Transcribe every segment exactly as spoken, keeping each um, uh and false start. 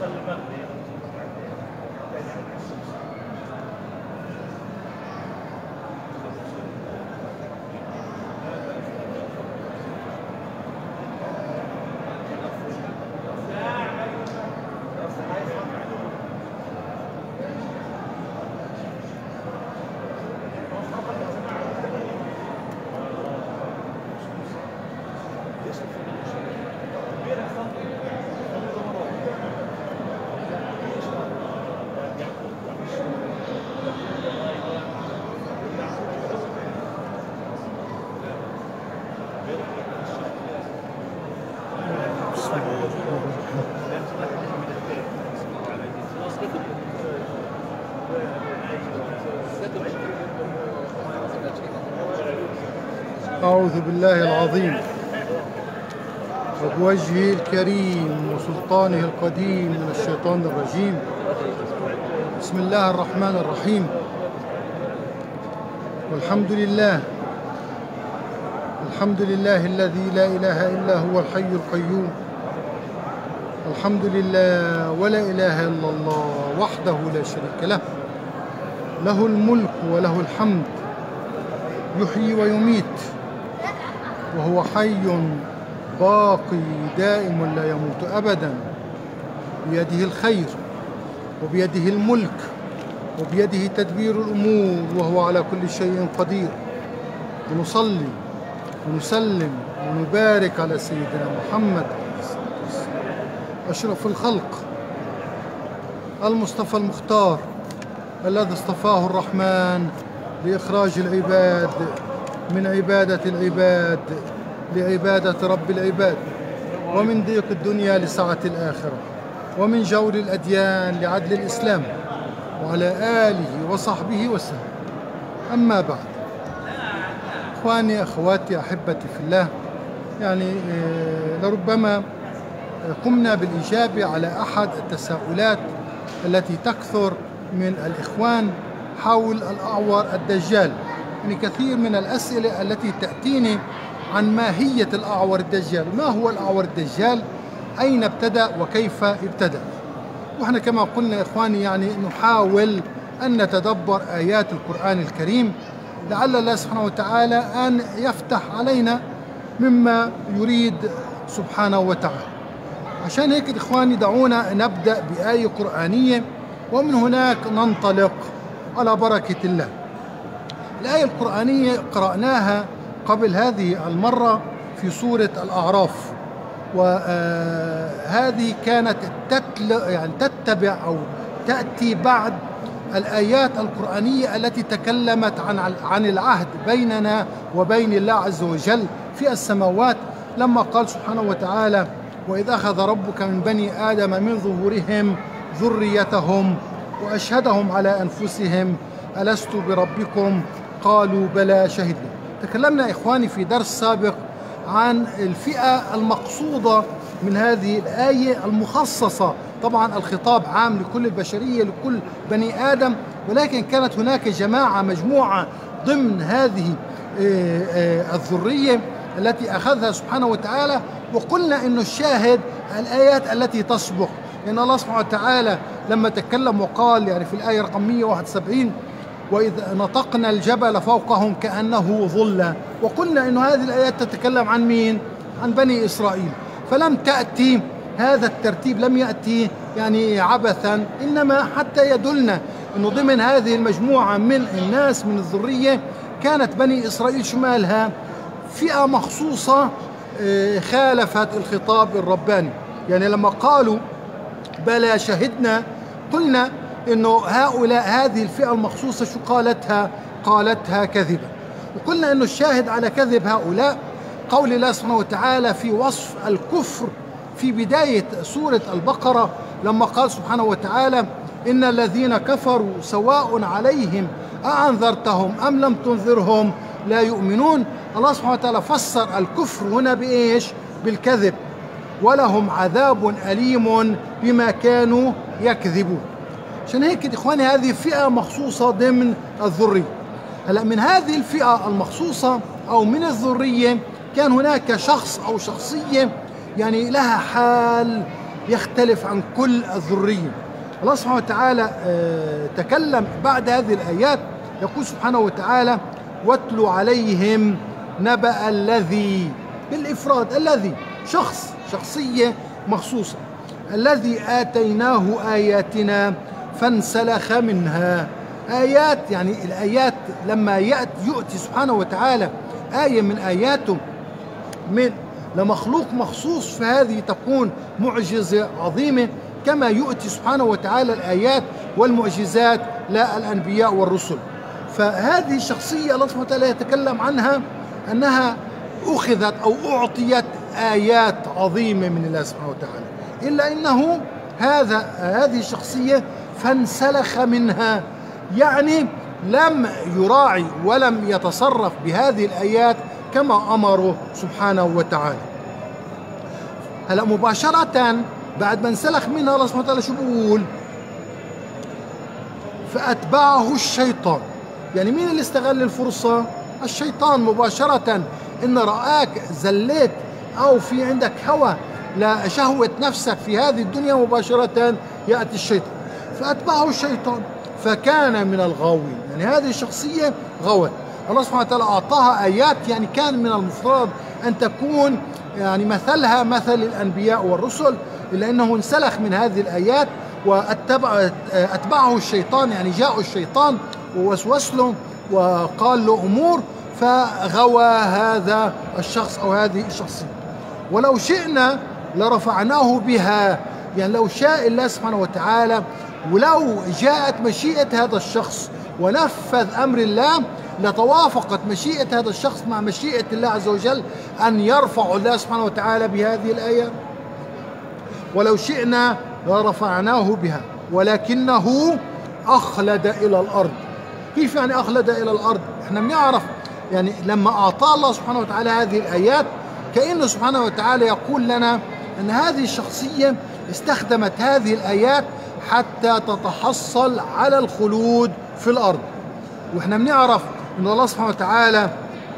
أعوذ بالله العظيم وبوجهه الكريم وسلطانه القديم من الشيطان الرجيم. بسم الله الرحمن الرحيم. والحمد لله الحمد لله الذي لا إله إلا هو الحي القيوم. الحمد لله ولا إله إلا الله وحده لا شريك له، له الملك وله الحمد، يحيي ويميت وهو حي باقي دائم لا يموت أبدا، بيده الخير وبيده الملك وبيده تدبير الأمور وهو على كل شيء قدير. ونصلي ونسلم ونبارك على سيدنا محمد أشرف الخلق المصطفى المختار الذي اصطفاه الرحمن لإخراج العباد من عبادة العباد لعبادة رب العباد، ومن ضيق الدنيا لسعة الآخرة، ومن جور الأديان لعدل الإسلام، وعلى آله وصحبه وسلم. أما بعد، إخواني أخواتي أحبتي في الله، يعني لربما قمنا بالإجابة على أحد التساؤلات التي تكثر من الإخوان حول الأعور الدجال. يعني كثير من الأسئلة التي تأتيني عن ماهية الأعور الدجال، ما هو الأعور الدجال، أين ابتدأ وكيف ابتدأ. وإحنا كما قلنا إخواني يعني نحاول أن نتدبر آيات القرآن الكريم لعل الله سبحانه وتعالى أن يفتح علينا مما يريد سبحانه وتعالى. عشان هيك إخواني دعونا نبدأ بآية قرآنية ومن هناك ننطلق على بركة الله. الآية القرآنية قرأناها قبل هذه المرة في سورة الأعراف، وهذه كانت تتل يعني تتبع أو تأتي بعد الآيات القرآنية التي تكلمت عن عن العهد بيننا وبين الله عز وجل في السماوات، لما قال سبحانه وتعالى: وإذ أخذ ربك من بني آدم من ظهورهم ذريتهم وأشهدهم على أنفسهم ألست بربكم قالوا بلى شهدنا. تكلمنا إخواني في درس سابق عن الفئة المقصودة من هذه الآية المخصصة، طبعا الخطاب عام لكل البشرية لكل بني آدم، ولكن كانت هناك جماعة مجموعة ضمن هذه الذرية التي أخذها سبحانه وتعالى. وقلنا إنه الشاهد الآيات التي تسبق، إن الله سبحانه وتعالى لما تكلم وقال يعني في الآية رقم مئة وواحد وسبعين: وإذ نطقنا الجبل فوقهم كأنه ظلة. وقلنا إنه هذه الآيات تتكلم عن مين؟ عن بني إسرائيل. فلم تأتي هذا الترتيب، لم يأتي يعني عبثا، إنما حتى يدلنا إنه ضمن هذه المجموعة من الناس من الذرية كانت بني إسرائيل شمالها فئة مخصوصة خالفت الخطاب الرباني. يعني لما قالوا بلى شهدنا قلنا إنه هؤلاء هذه الفئة المخصوصة شو قالتها؟ قالتها كذبا. وقلنا إنه الشاهد على كذب هؤلاء قول الله سبحانه وتعالى في وصف الكفر في بداية سورة البقرة، لما قال سبحانه وتعالى: إن الذين كفروا سواء عليهم أأنذرتهم أم لم تنذرهم لا يؤمنون. الله سبحانه وتعالى فسر الكفر هنا بإيش؟ بالكذب. ولهم عذاب أليم بما كانوا يكذبون. عشان هيك إخواني هذه فئة مخصوصة ضمن الذرية. هلا من هذه الفئة المخصوصة أو من الذرية كان هناك شخص أو شخصية يعني لها حال يختلف عن كل الذرية. الله سبحانه وتعالى تكلم بعد هذه الآيات، يقول سبحانه وتعالى: واتل عليهم نبأ الذي، بالإفراد، الذي شخص، شخصية مخصوصة، الذي آتيناه آياتنا فانسلخ منها. آيات يعني الآيات لما يأتي سبحانه وتعالى آية من آياته من لمخلوق مخصوص، فهذه تكون معجزة عظيمة، كما يؤتي سبحانه وتعالى الآيات والمعجزات للأنبياء والرسل. فهذه الشخصية الله سبحانه وتعالى يتكلم عنها أنها أخذت أو أعطيت آيات عظيمة من الله سبحانه وتعالى، إلا أنه هذا هذه الشخصية فانسلخ منها، يعني لم يراعي ولم يتصرف بهذه الآيات كما أمره سبحانه وتعالى. هلا مباشرة بعد ما انسلخ منها الله سبحانه وتعالى شو بقول؟ فأتبعه الشيطان. يعني مين اللي استغل الفرصة؟ الشيطان مباشرة. إن رآك زليت أو في عندك هوى لشهوة نفسك في هذه الدنيا، مباشرة يأتي الشيطان. فأتبعه الشيطان فكان من الغاوين. يعني هذه الشخصية غوت. الله سبحانه وتعالى أعطاها آيات، يعني كان من المفترض أن تكون يعني مثلها مثل الأنبياء والرسل، إلا أنه انسلخ من هذه الآيات واتبع أتبعه الشيطان، يعني جاء الشيطان ووسوس له وقال له أمور، فغوى هذا الشخص أو هذه الشخصية. ولو شئنا لرفعناه بها، يعني لو شاء الله سبحانه وتعالى ولو جاءت مشيئة هذا الشخص ونفذ أمر الله لتوافقت مشيئة هذا الشخص مع مشيئة الله عز وجل أن يرفع الله سبحانه وتعالى بهذه الآية. ولو شئنا لرفعناه بها ولكنه أخلد إلى الأرض. كيف يعني أخلد إلى الأرض؟ احنا بنعرف يعني لما أعطى الله سبحانه وتعالى هذه الآيات كأنه سبحانه وتعالى يقول لنا أن هذه الشخصية استخدمت هذه الآيات حتى تتحصل على الخلود في الأرض. وإحنا بنعرف أن الله سبحانه وتعالى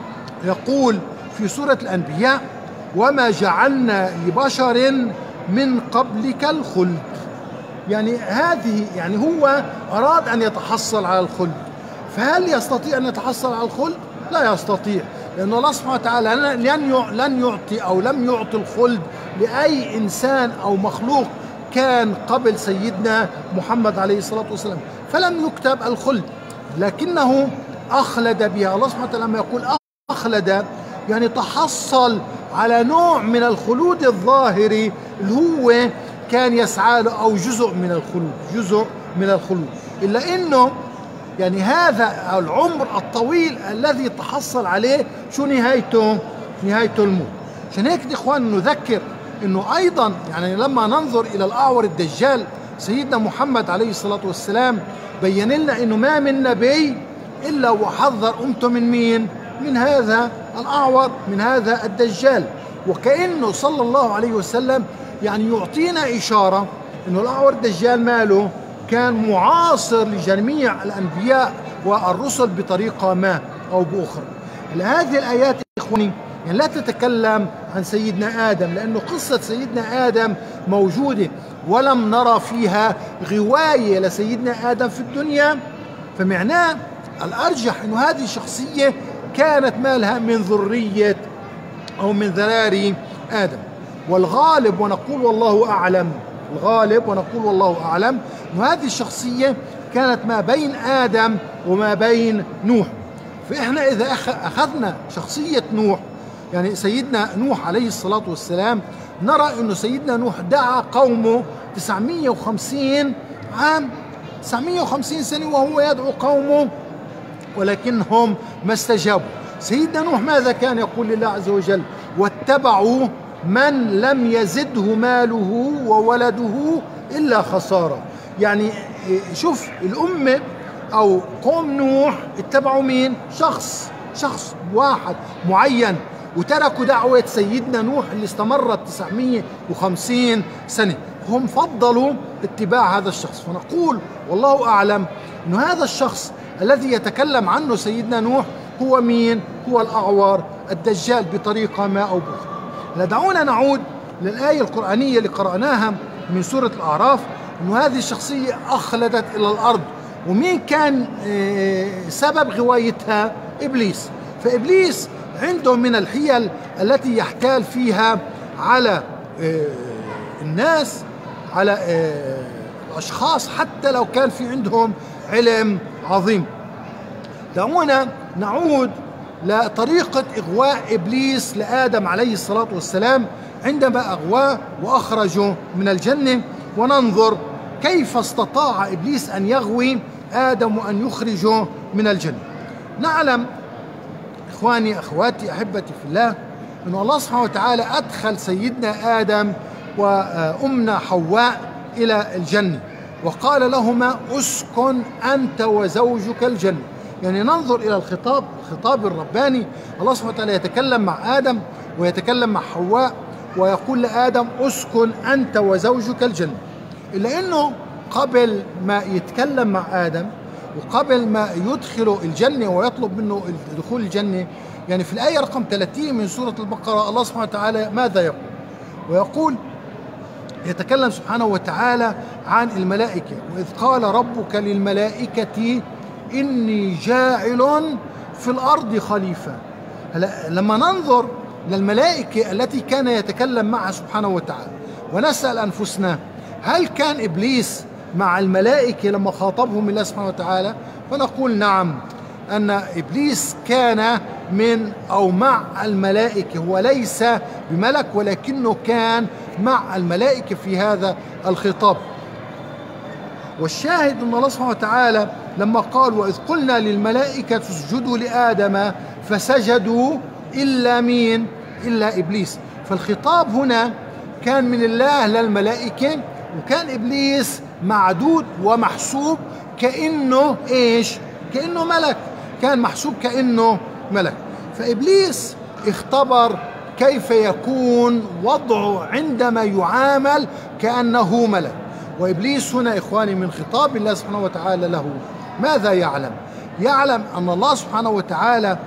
يقول في سورة الأنبياء: وما جعلنا لبشر من قبلك الخلد. يعني هذه يعني هو أراد أن يتحصل على الخلد، فهل يستطيع أن يتحصل على الخلد؟ لا يستطيع، لأن الله سبحانه وتعالى لن يعطي أو لم يعطي الخلد لأي إنسان أو مخلوق كان قبل سيدنا محمد عليه الصلاة والسلام، فلم يكتب الخلد، لكنه أخلد بها. الله سبحانه وتعالى لما يقول أخلد يعني تحصل على نوع من الخلود الظاهري اللي هو كان يسعى له، أو جزء من الخلود، جزء من الخلود، إلا إنه يعني هذا العمر الطويل الذي تحصل عليه شو نهايته؟ نهايته الموت. عشان هيك إخوان نذكر إنه أيضا يعني لما ننظر إلى الأعور الدجال، سيدنا محمد عليه الصلاة والسلام بين لنا إنه ما من نبي إلا وحذر أمته من مين؟ من هذا الأعور، من هذا الدجال. وكأنه صلى الله عليه وسلم يعني يعطينا إشارة إنه الأعور الدجال ماله كان معاصر لجميع الأنبياء والرسل بطريقة ما أو بأخرى. هذه الآيات إخواني يعني لا تتكلم عن سيدنا آدم، لأنه قصة سيدنا آدم موجودة ولم نرى فيها غواية لسيدنا آدم في الدنيا، فمعناه الأرجح أنه هذه الشخصية كانت مالها من ذرية أو من ذراري آدم. والغالب ونقول والله أعلم، الغالب ونقول والله أعلم أن هذه الشخصية كانت ما بين آدم وما بين نوح. فإحنا إذا أخذنا شخصية نوح، يعني سيدنا نوح عليه الصلاة والسلام، نرى أنه سيدنا نوح دعا قومه تسعمائة وخمسين عام، تسعمائة وخمسين سنة وهو يدعو قومه ولكنهم ما استجابوا. سيدنا نوح ماذا كان يقول لله عز وجل؟ واتبعوا من لم يزده ماله وولده إلا خسارة. يعني شوف الأمة أو قوم نوح اتبعوا مين؟ شخص شخص واحد معين، وتركوا دعوة سيدنا نوح اللي استمرت تسعمائة وخمسين سنة، هم فضلوا اتباع هذا الشخص. فنقول والله أعلم أن هذا الشخص الذي يتكلم عنه سيدنا نوح هو مين؟ هو الأعور الدجال بطريقة ما أو بأخرى. دعونا نعود للآية القرآنية اللي قرأناها من سورة الأعراف أنه هذه الشخصية أخلدت إلى الأرض. ومين كان سبب غوايتها؟ إبليس. فإبليس عنده من الحيل التي يحتال فيها على الناس، على الأشخاص، حتى لو كان في عندهم علم عظيم. دعونا نعود لطريقة إغواء إبليس لآدم عليه الصلاة والسلام عندما أغواه وأخرجه من الجنة، وننظر كيف استطاع إبليس أن يغوي آدم وأن يخرجه من الجنة. نعلم إخواني أخواتي أحبتي في الله أن الله سبحانه وتعالى أدخل سيدنا آدم وأمنا حواء إلى الجنة وقال لهما اسكن أنت وزوجك الجنة. يعني ننظر إلى الخطاب الخطاب الرباني. الله سبحانه وتعالى يتكلم مع آدم ويتكلم مع حواء ويقول لآدم اسكن أنت وزوجك الجنة. إلا أنه قبل ما يتكلم مع آدم وقبل ما يدخله الجنة ويطلب منه دخول الجنة، يعني في الآية رقم ثلاثين من سورة البقرة الله سبحانه وتعالى ماذا يقول؟ ويقول يتكلم سبحانه وتعالى عن الملائكة: وإذ قال ربك للملائكة إني جاعل في الأرض خليفة. هلا لما ننظر للملائكة التي كان يتكلم معها سبحانه وتعالى ونسأل أنفسنا هل كان إبليس مع الملائكة لما خاطبهم الله سبحانه وتعالى؟ فنقول نعم، أن إبليس كان من أو مع الملائكة، هو ليس بملك ولكنه كان مع الملائكة في هذا الخطاب. والشاهد أن الله سبحانه وتعالى لما قال وإذ قلنا للملائكة اسجدوا لآدم فسجدوا إلا مين؟ إلا إبليس. فالخطاب هنا كان من الله للملائكة، وكان إبليس معدود ومحسوب كأنه إيش؟ كأنه ملك، كان محسوب كأنه ملك. فإبليس اختبر كيف يكون وضعه عندما يعامل كأنه ملك. وإبليس هنا إخواني من خطاب الله سبحانه وتعالى له ماذا يعلم؟ يعلم أن الله سبحانه وتعالى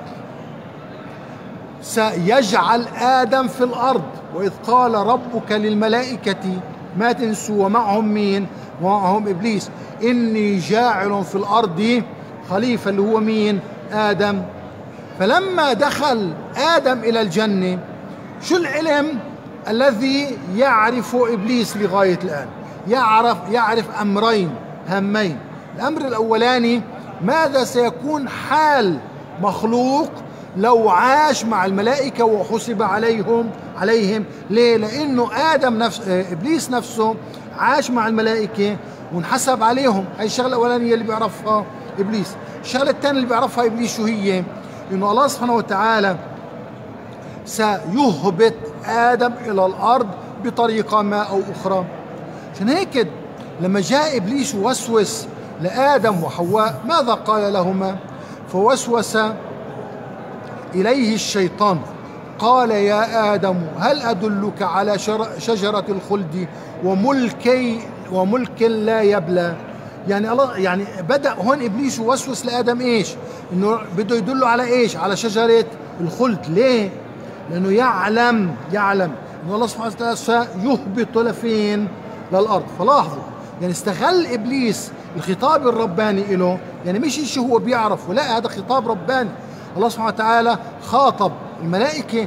سيجعل آدم في الأرض. وإذ قال ربك للملائكة ما تنسوا ومعهم مين؟ ومعهم إبليس إني جاعل في الأرض خليفة، اللي هو مين؟ آدم. فلما دخل آدم إلى الجنة شو العلم الذي يعرف إبليس لغاية الآن؟ يعرف يعرف أمرين هامين. الأمر الأولاني ماذا سيكون حال مخلوق لو عاش مع الملائكة وحسب عليهم عليهم ليه؟ لأنه آدم نفس إبليس نفسه عاش مع الملائكة ونحسب عليهم. هاي الشغلة الأولانية اللي بيعرفها إبليس. الشغلة الثانية اللي بيعرفها إبليس شو هي؟ إنه الله سبحانه وتعالى سيهبط آدم إلى الأرض بطريقة ما أو أخرى. عشان هيك لما جاء إبليس ووسوس لآدم وحواء ماذا قال لهما؟ فوسوس إليه الشيطان قال يا آدم هل أدلك على شجرة الخلد وملكي وملك لا يبلى؟ يعني الله يعني بدأ هون إبليس يوسوس لآدم إيش؟ إنه بده يدله على إيش؟ على شجرة الخلد. ليه؟ لأنه يعلم يعلم إن الله سبحانه وتعالى سيهبط لفين؟ للأرض. فلاحظوا يعني استغل إبليس الخطاب الرباني له، يعني مش شيء هو بيعرفه، لا هذا خطاب رباني. الله سبحانه وتعالى خاطب الملائكة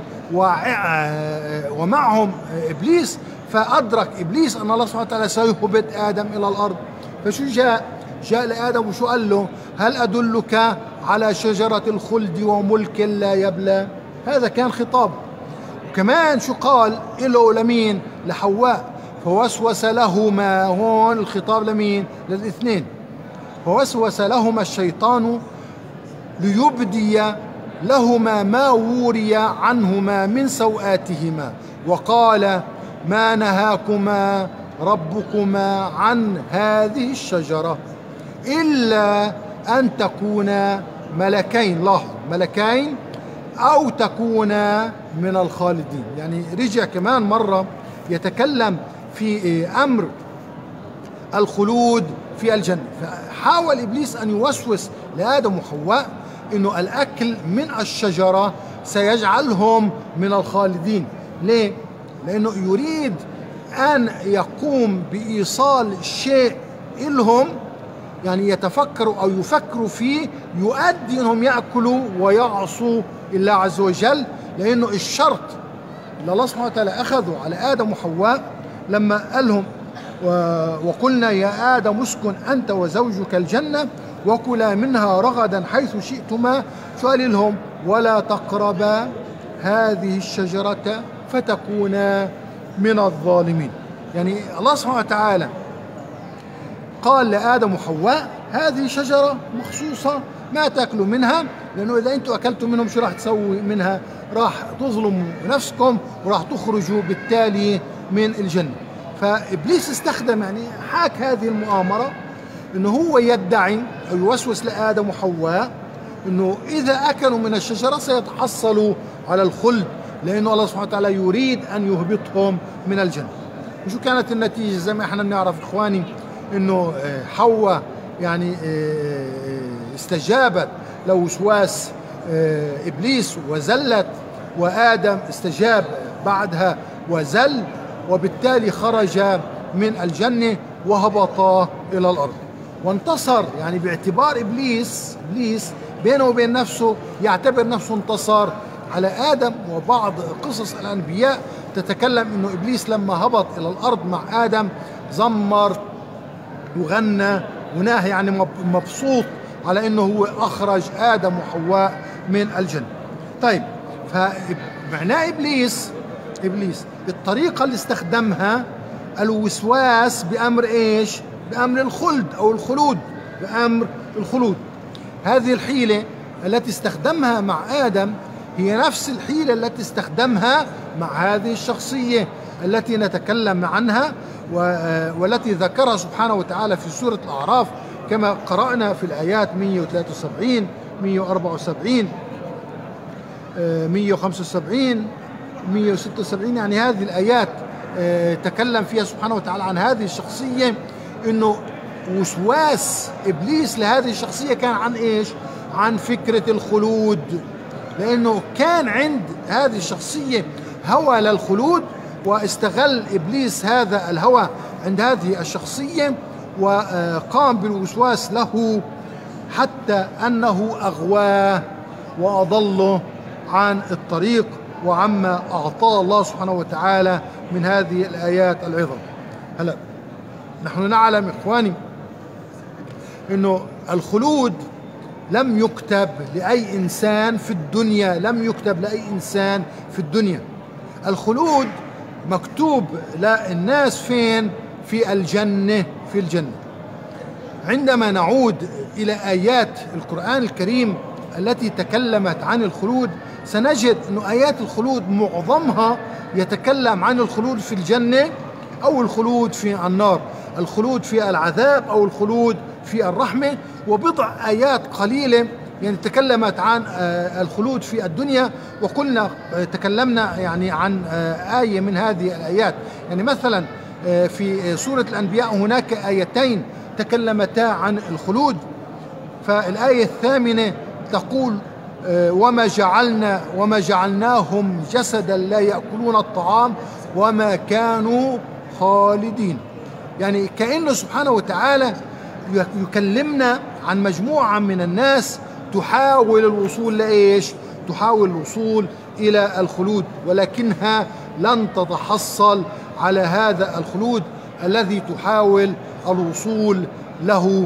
ومعهم إبليس، فأدرك إبليس أن الله سبحانه وتعالى سيهبط آدم إلى الأرض. فشو جاء؟ جاء لآدم وشو قال له؟ هل أدلك على شجرة الخلد وملك لا يبلى؟ هذا كان خطاب. وكمان شو قال له لمين؟ لحواء فوسوس لهما. هون الخطاب لمين؟ للاثنين. فوسوس لهما الشيطان ليبدي لهما ما وري عنهما من سوآتهما وقال ما نهاكما ربكما عن هذه الشجرة إلا أن تكونا ملكين. لاحظوا ملكين أو تكونا من الخالدين. يعني رجع كمان مرة يتكلم في أمر الخلود في الجنة. فحاول إبليس أن يوسوس لآدم وحواء إنه الأكل من الشجرة سيجعلهم من الخالدين. ليه؟ لأنه يريد أن يقوم بإيصال شيء إلهم، يعني يتفكروا أو يفكروا فيه، يؤدي أنهم يأكلوا ويعصوا الله عز وجل. لأنه الشرط اللي الله سبحانه وتعالى أخذوا على آدم وحواء لما قال لهم وقلنا يا آدم اسكن أنت وزوجك الجنة وكلا منها رغدا حيث شئتما، شو قال لهم؟ ولا تقربا هذه الشجرة فتكونا من الظالمين. يعني الله سبحانه وتعالى قال لآدم وحواء هذه شجرة مخصوصة ما تأكلوا منها، لأنه إذا أنتم أكلتم منهم شو راح تسوي منها؟ راح تظلموا نفسكم وراح تخرجوا بالتالي من الجنة. فإبليس استخدم يعني حاك هذه المؤامرة إنه هو يدعي أو يوسوس لآدم وحواء إنه إذا أكلوا من الشجرة سيتحصلوا على الخلد، لأنه الله سبحانه وتعالى يريد أن يهبطهم من الجنة. وشو كانت النتيجة؟ زي ما احنا بنعرف إخواني إنه حواء يعني استجابت لوسواس إبليس وزلت، وآدم استجاب بعدها وزل، وبالتالي خرج من الجنة وهبطا إلى الأرض وانتصر. يعني باعتبار إبليس إبليس بينه وبين نفسه يعتبر نفسه انتصر على آدم. وبعض قصص الأنبياء تتكلم إنه إبليس لما هبط إلى الأرض مع آدم زمر وغنى وناهي، يعني مبسوط على إنه هو أخرج آدم وحواء من الجنة. طيب، فمعناه إبليس إبليس الطريقة اللي استخدمها الوسواس بأمر إيش؟ بأمر الخلد أو الخلود، بأمر الخلود. هذه الحيلة التي استخدمها مع آدم هي نفس الحيلة التي استخدمها مع هذه الشخصية التي نتكلم عنها والتي ذكرها سبحانه وتعالى في سورة الأعراف كما قرأنا في الآيات مئة وثلاثة وسبعين مئة وأربعة وسبعين مئة وخمسة وسبعين مئة وستة وسبعين. يعني هذه الآيات تكلم فيها سبحانه وتعالى عن هذه الشخصية، إنه وسواس إبليس لهذه الشخصية كان عن إيش؟ عن فكرة الخلود، لأنه كان عند هذه الشخصية هوى للخلود، واستغل إبليس هذا الهوى عند هذه الشخصية وقام بالوسواس له حتى أنه أغواه وأضله عن الطريق وعما أعطاه الله سبحانه وتعالى من هذه الآيات العظم. هلا نحن نعلم إخواني إنه الخلود لم يكتب لأي إنسان في الدنيا، لم يكتب لأي إنسان في الدنيا. الخلود مكتوب للناس فين؟ في الجنة، في الجنة. عندما نعود إلى آيات القرآن الكريم التي تكلمت عن الخلود سنجد أن آيات الخلود معظمها يتكلم عن الخلود في الجنة أو الخلود في النار، الخلود في العذاب أو الخلود في الرحمة، وبضع آيات قليلة يعني تكلمت عن الخلود في الدنيا. وقلنا تكلمنا يعني عن آية من هذه الآيات، يعني مثلا في سورة الأنبياء هناك آيتين تكلمتا عن الخلود. فالآية الثامنة تقول وما جعلنا وما جعلناهم جسدا لا يأكلون الطعام وما كانوا خالدين. يعني كأنه سبحانه وتعالى يكلمنا عن مجموعة من الناس تحاول الوصول لإيش؟ تحاول الوصول إلى الخلود، ولكنها لن تتحصل على هذا الخلود الذي تحاول الوصول له.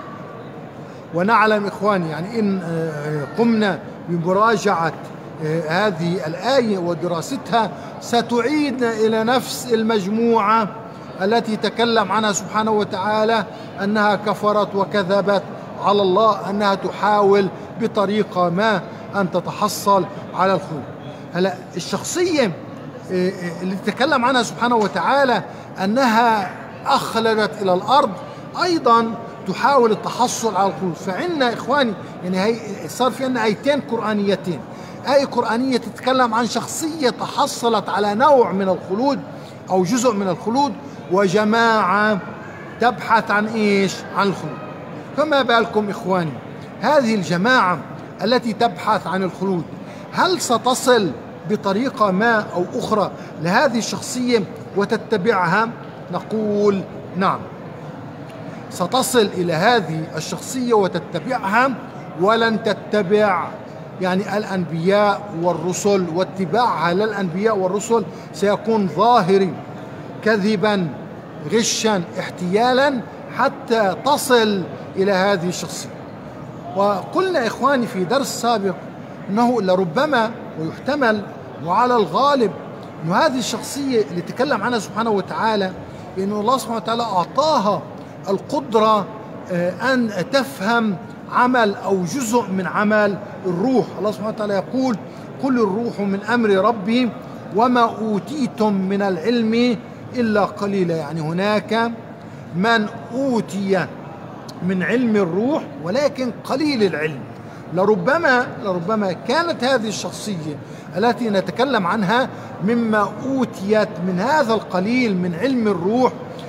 ونعلم إخواني يعني إن قمنا بمراجعة هذه الآية ودراستها ستعيدنا إلى نفس المجموعة التي تكلم عنها سبحانه وتعالى أنها كفرت وكذبت على الله، أنها تحاول بطريقة ما أن تتحصل على الخلود. هلا الشخصية اللي تكلم عنها سبحانه وتعالى أنها أخلدت إلى الأرض أيضا تحاول التحصل على الخلود. فعندنا إخواني يعني هي صار في عندنا آيتين قرآنيتين، آية قرآنية تتكلم عن شخصية تحصلت على نوع من الخلود أو جزء من الخلود، وجماعة تبحث عن إيش؟ عن الخلود. فما بالكم إخواني هذه الجماعة التي تبحث عن الخلود هل ستصل بطريقة ما أو أخرى لهذه الشخصية وتتبعها؟ نقول نعم، ستصل إلى هذه الشخصية وتتبعها، ولن تتبع يعني الأنبياء والرسل، واتباعها للأنبياء والرسل سيكون ظاهري كذبا غشا احتيالا حتى تصل إلى هذه الشخصية. وقلنا إخواني في درس سابق أنه لربما ويحتمل وعلى الغالب أن هذه الشخصية اللي تكلم عنها سبحانه وتعالى بأن الله سبحانه وتعالى أعطاها القدرة أن تفهم عمل أو جزء من عمل الروح. الله سبحانه وتعالى يقول: قل الروح من أمر ربي وما أوتيتم من العلم إلا قليلا. يعني هناك من أوتي من علم الروح ولكن قليل العلم. لربما لربما كانت هذه الشخصية التي نتكلم عنها مما أوتيت من هذا القليل من علم الروح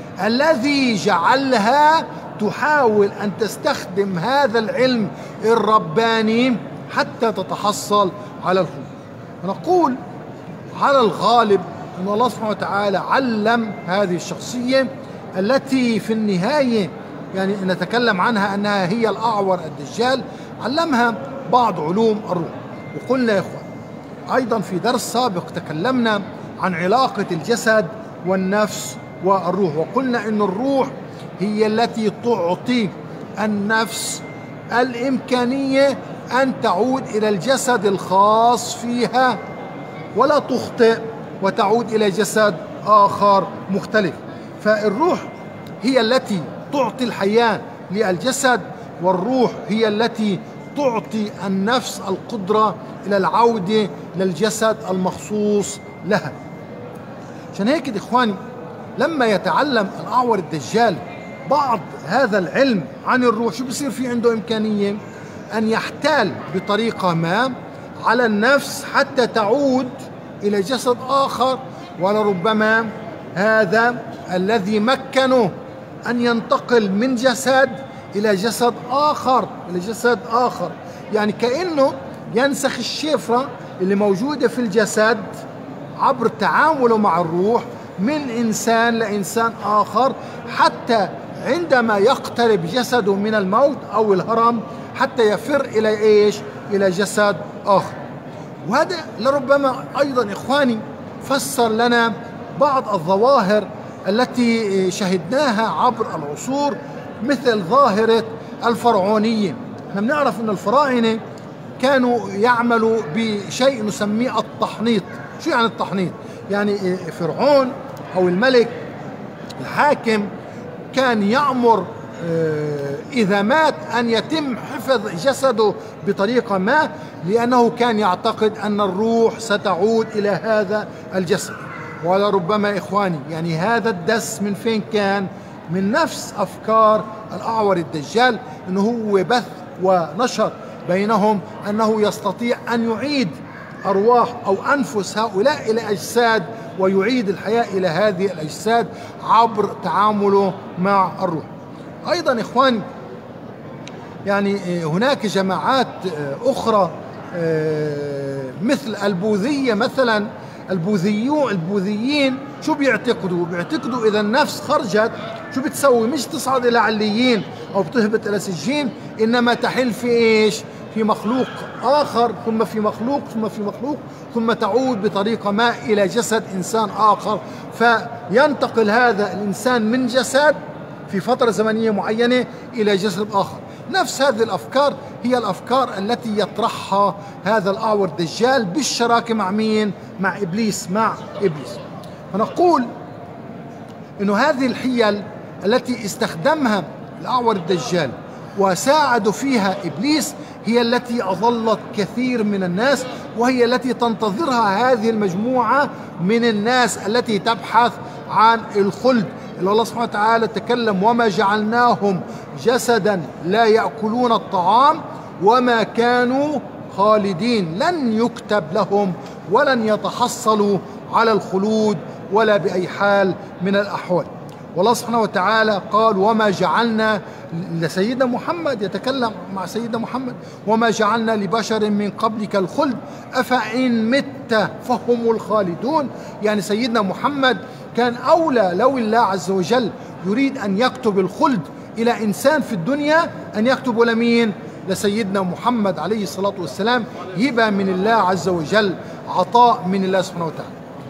الذي جعلها تحاول أن تستخدم هذا العلم الرباني حتى تتحصل على الخلود. ونقول على الغالب أن الله سبحانه وتعالى علم هذه الشخصية التي في النهاية يعني نتكلم عنها أنها هي الأعور الدجال، علمها بعض علوم الروح. وقلنا يا إخوان أيضا في درس سابق تكلمنا عن علاقة الجسد والنفس والروح، وقلنا أن الروح هي التي تعطي النفس الإمكانية أن تعود إلى الجسد الخاص فيها ولا تخطئ وتعود إلى جسد آخر مختلف. فالروح هي التي تعطي الحياة للجسد، والروح هي التي تعطي النفس القدرة إلى العودة للجسد المخصوص لها. عشان هيك إخواني لما يتعلم الأعور الدجال بعض هذا العلم عن الروح، شو بصير في عنده إمكانية أن يحتال بطريقة ما على النفس حتى تعود إلى جسد آخر، ولربما هذا الذي مكنه أن ينتقل من جسد إلى جسد آخر إلى جسد آخر يعني كأنه ينسخ الشفرة اللي موجودة في الجسد عبر تعامله مع الروح من إنسان لإنسان آخر، حتى عندما يقترب جسده من الموت أو الهرم حتى يفر إلى إيش؟ إلى جسد آخر. وهذا لربما أيضا إخواني فسر لنا بعض الظواهر التي شهدناها عبر العصور، مثل ظاهرة الفرعونية. احنا بنعرف أن الفراعنة كانوا يعملوا بشيء نسميه التحنيط. شو يعني التحنيط؟ يعني فرعون أو الملك الحاكم كان يأمر إذا مات أن يتم حفظ جسده بطريقة ما، لأنه كان يعتقد أن الروح ستعود إلى هذا الجسد. ولربما إخواني يعني هذا الدس من فين كان؟ من نفس أفكار الأعور الدجال، أنه هو بث ونشر بينهم أنه يستطيع أن يعيد أرواح أو أنفس هؤلاء إلى أجساد ويعيد الحياة إلى هذه الأجساد عبر تعامله مع الروح. أيضا إخواني يعني هناك جماعات أخرى مثل البوذية مثلا. البوذيون البوذيين شو بيعتقدوا؟ بيعتقدوا إذا النفس خرجت شو بتسوي؟ مش تصعد إلى عليين أو بتهبط إلى سجين، إنما تحل في إيش؟ في مخلوق آخر، ثم في مخلوق، ثم في مخلوق، ثم تعود بطريقة ما إلى جسد إنسان آخر، فينتقل هذا الإنسان من جسد في فترة زمنية معينة إلى جسد آخر. نفس هذه الأفكار هي الأفكار التي يطرحها هذا الأعور الدجال بالشراكة مع مين؟ مع إبليس مع إبليس. فنقول إنه هذه الحيل التي استخدمها الأعور الدجال وساعدوا فيها إبليس هي التي أضلت كثير من الناس، وهي التي تنتظرها هذه المجموعة من الناس التي تبحث عن الخلد. اللي الله سبحانه وتعالى تكلم: وما جعلناهم جسدا لا يأكلون الطعام وما كانوا خالدين، لن يكتب لهم ولن يتحصلوا على الخلود ولا بأي حال من الأحوال. والله سبحانه وتعالى قال وما جعلنا لسيدنا محمد، يتكلم مع سيدنا محمد، وما جعلنا لبشر من قبلك الخلد أفإن مت فهم الخالدون. يعني سيدنا محمد كان أولى لو الله عز وجل يريد أن يكتب الخلد إلى إنسان في الدنيا أن يكتب لمين؟ لسيدنا محمد عليه الصلاة والسلام، هبة من الله عز وجل، عطاء من الله سبحانه وتعالى.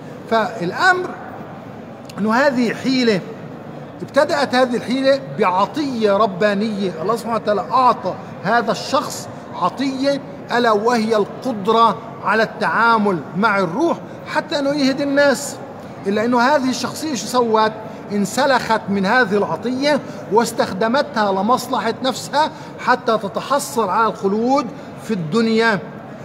فالأمر أنه هذه حيلة، ابتدأت هذه الحيلة بعطية ربانية. الله سبحانه وتعالى أعطى هذا الشخص عطية ألا وهي القدرة على التعامل مع الروح حتى أنه يهدي الناس. إلا أنه هذه الشخصية شو سوت؟ انسلخت من هذه العطية واستخدمتها لمصلحة نفسها حتى تتحصل على الخلود في الدنيا،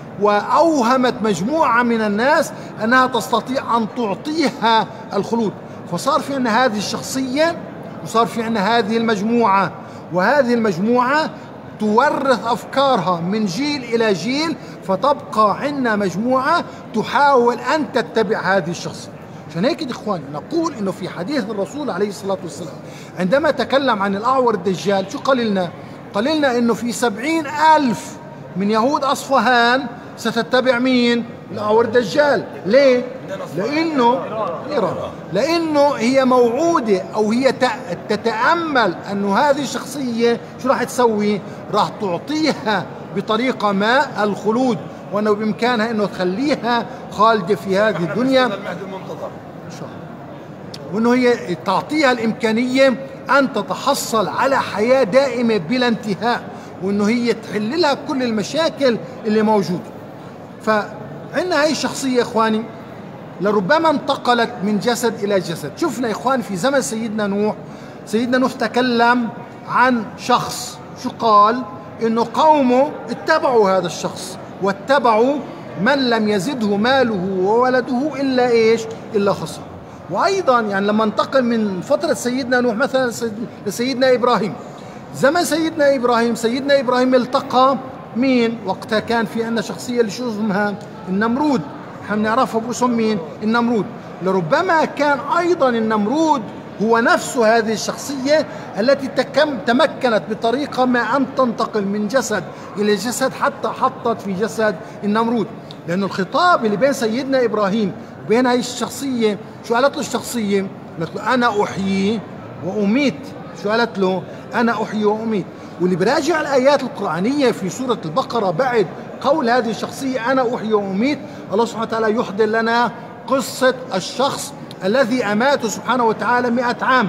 وأوهمت مجموعة من الناس أنها تستطيع أن تعطيها الخلود. فصار في عندنا هذه الشخصية وصار في عندنا هذه المجموعة، وهذه المجموعة تورث أفكارها من جيل إلى جيل، فتبقى عندنا مجموعة تحاول أن تتبع هذه الشخصية. عشان هيك يا إخواني نقول إنه في حديث الرسول عليه الصلاة والسلام عندما تكلم عن الأعور الدجال شو قال لنا؟ قال لنا إنه في سبعين ألف من يهود أصفهان ستتبع مين؟ الأعور الدجال. ليه؟ لأنه إيران، لأنه هي موعودة أو هي تتأمل أنه هذه الشخصية شو راح تسوي؟ راح تعطيها بطريقة ما الخلود، وأنه بإمكانها أنه تخليها خالدة في هذه الدنيا إن شاء الله، وأنه هي تعطيها الإمكانية أن تتحصل على حياة دائمة بلا انتهاء، وأنه هي تحل لها كل المشاكل اللي موجودة. فعندنا هاي الشخصية إخواني لربما انتقلت من جسد إلى جسد. شفنا إخواني في زمن سيدنا نوح، سيدنا نوح تكلم عن شخص شو قال؟ إنه قومه اتبعوا هذا الشخص واتبعوا من لم يزده ماله وولده إلا إيش؟ إلا خسر. وأيضا يعني لما انتقل من فترة سيدنا نوح مثلا لسيدنا إبراهيم، زمن سيدنا إبراهيم، سيدنا إبراهيم التقى مين؟ وقتها كان في عندنا شخصية اللي شو اسمها؟ النمرود، احنا بنعرفها باسم مين؟ النمرود. لربما كان أيضا النمرود هو نفسه هذه الشخصية التي تمكنت بطريقة ما أن تنتقل من جسد إلى جسد حتى حطت في جسد النمرود. لأنه الخطاب اللي بين سيدنا إبراهيم وبين هذه الشخصية شو قالت له الشخصية؟ قالت له أنا أحيي وأميت. شو قالت له؟ أنا أحيي وأميت. واللي براجع الآيات القرآنية في سورة البقرة بعد قول هذه الشخصية أنا أحيي وأميت، الله سبحانه وتعالى يحضر لنا قصة الشخص الذي أماته سبحانه وتعالى مئة عام،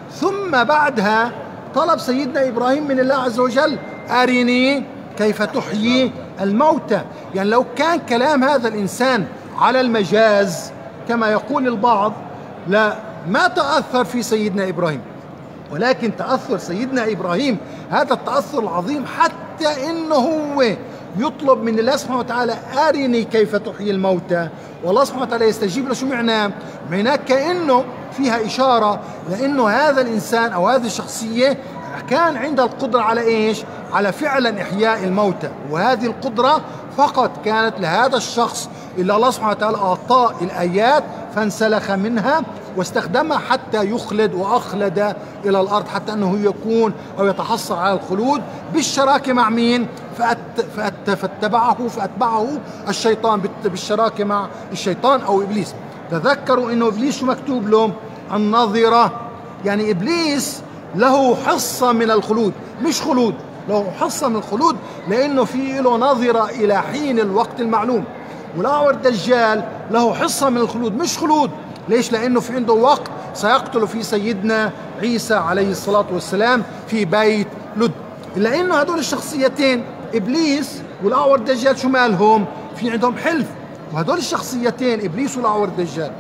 ثم بعدها طلب سيدنا إبراهيم من الله عز وجل أرني كيف تحيي الموتى. يعني لو كان كلام هذا الإنسان على المجاز كما يقول البعض لا ما تأثر في سيدنا إبراهيم، ولكن تأثر سيدنا إبراهيم هذا التأثر العظيم حتى إنه هو يطلب من الله سبحانه وتعالى أرني كيف تحيي الموتى، والله سبحانه وتعالى يستجيب له. شو معناه؟ معناه كأنه فيها إشارة لأنه هذا الإنسان أو هذه الشخصية كان عنده القدرة على إيش؟ على فعلا إحياء الموتى، وهذه القدرة فقط كانت لهذا الشخص اللي الله سبحانه وتعالى أعطاه الآيات فانسلخ منها واستخدمها حتى يخلد وأخلد إلى الأرض، حتى أنه يكون أو يتحصل على الخلود بالشراكة مع مين؟ فأت فأت فاتبعه فأتبعه الشيطان بالشراكة مع الشيطان أو إبليس. تذكروا أنه إبليس شو مكتوب له؟ النظرة. يعني إبليس له حصة من الخلود، مش خلود، له حصة من الخلود لأنه في له نظرة إلى حين الوقت المعلوم. والأعور الدجال له حصة من الخلود مش خلود. ليش؟ لأنه في عنده وقت سيقتل في سيدنا عيسى عليه الصلاة والسلام في بيت لد. إلا أنه هدول الشخصيتين إبليس والأعور الدجال شو مالهم؟ في عندهم حلف. وهدول الشخصيتين إبليس والأعور الدجال